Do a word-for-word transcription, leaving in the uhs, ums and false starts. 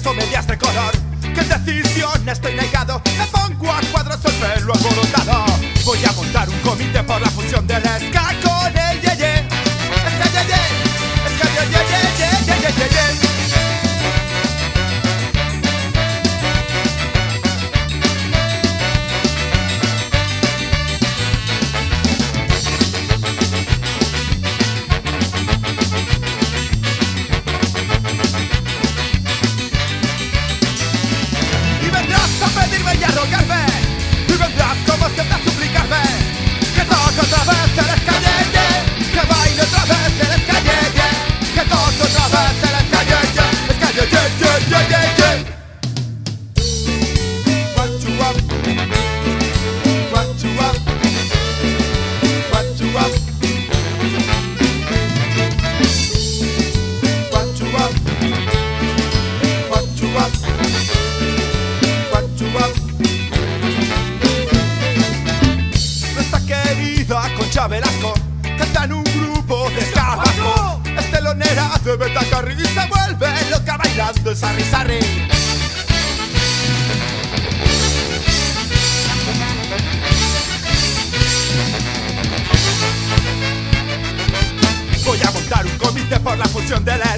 o medias de color. ¡Qué decisión! Estoy negado. Me pongo a cuadros el pelo alborotado. Voy a montar un comité por la fusión del ska con el yeye. Ska yeye, ska yeye, yeye, yeye, yeye. Y a rogarme, y vendrás como siempre a suplicarme que toque otra vez el ska yeye, que baile otra vez el ska yeye, que toque otra vez el ska yeye, ska yeye, yeye, yeye. What you up? What you up? What you up? What you up? What you up? What you up? Concha Velasco canta en un grupo de ska vasco. Es telonera de Betacarri y se vuelve loca bailando el sarri sarri. Voy a montar un comité por la fusión del